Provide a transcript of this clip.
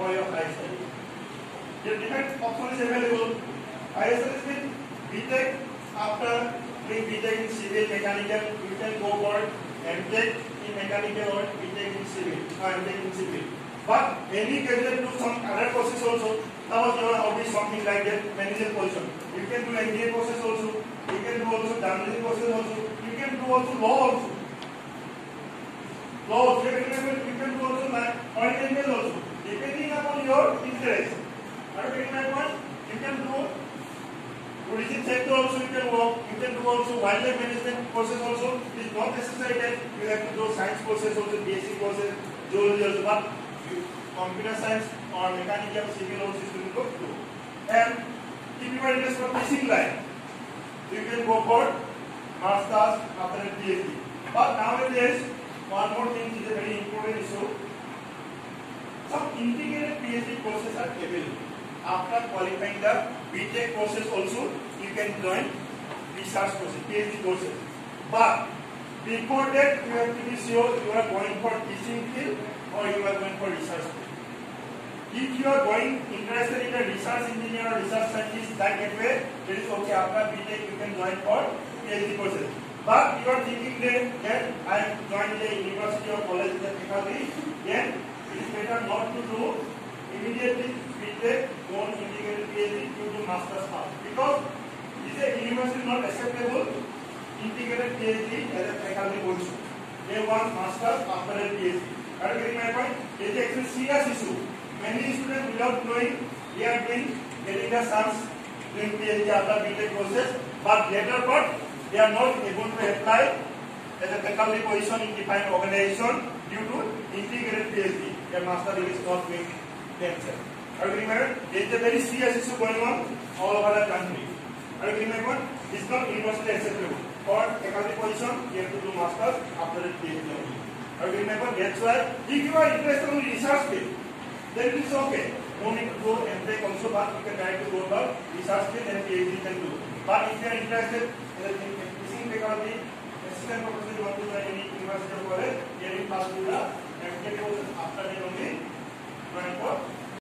for your higher studies. The different option is available. Higher studies means BTech. After doing BTech in civil mechanical, you can go for MTech in mechanical or BTech in civil or MTech in civil. But any candidate do some other courses also. Now your hobby is something like that, managerial position. You can do MBA courses also. You can do also journalism courses also. You can do also law also. Law also. You can do also oil also. Depending upon your interest. Are you getting my point? You can do tourism sector also. You can work. You can do also wildlife management courses also. It is not necessary that you have to do science courses also, basic courses, geology also. But computer science or mechanical, civil also is going to do. And if you are interested in teaching line, you can go for masters after a PhD. But nowadays, one more thing is a very important issue. Some integrated PhD courses are available. After qualifying the BTech courses also, you can join research courses, PhD courses. But before that, you have to be sure you are going for teaching field or you are going for research field. If you are going interested in a research engineer or research scientist, that way, it is okay. After BTech, you can join for PhD courses. But you are thinking that I am joining a university or college with a faculty, then it is better not to do immediately BTech, go on integrated PhD, you do master's path. Because this is a university not acceptable integrated PhD as a faculty also. They want master's after a PhD. Are you getting my point? It is actually serious issue. Many students without knowing they are getting the chance doing PhD after BTech courses, but later part they are not able to apply as a faculty position in defined organization due to integrated PhD. Their master degree is not doing themselves. Are you getting my point? There is a very serious issue going on all over the country. Are you getting my point? It is not universally acceptable. For faculty position, you have to do masters after a PhD only. Are you getting my point? That's why if you are interested in research field, then it is okay. No need to go MTech also, but you can try to go to research field and PhD can do. But if you are interested in teaching faculty, assistant professor, you want to join any university or college, then you must do the MTech courses after that only join for